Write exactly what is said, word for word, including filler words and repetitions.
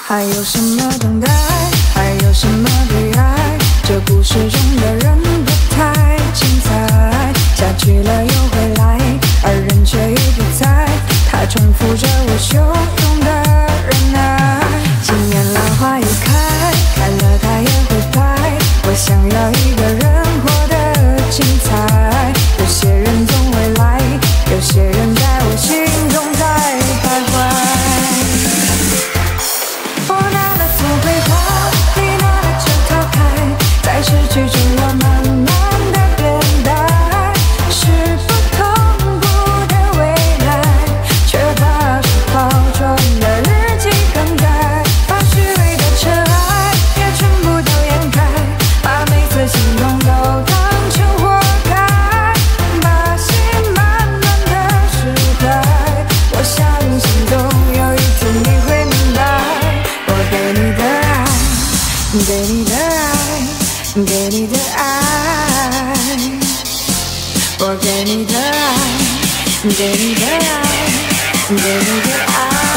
还有什么等待？还有什么对爱？这故事中的人不太精彩，下去了又回来，而人却已不在。他重复着我汹涌的忍耐。今年兰花已开，开了它也会败。我想要一个人活得精彩。有些人总会来，有些人在我心中在徘徊。我拿了玫瑰花，你拿了枝桃开，在失去中我慢慢的变淡，是不痛苦的未来，却把书包装的日记更改，把虚伪的尘埃也全部都掩盖，把每次心动都当成活该，把心慢慢的释怀。我相信总有一天你会明白，我给你的爱，给你的爱，给你的爱，我给你的爱，给你的爱，给你的爱。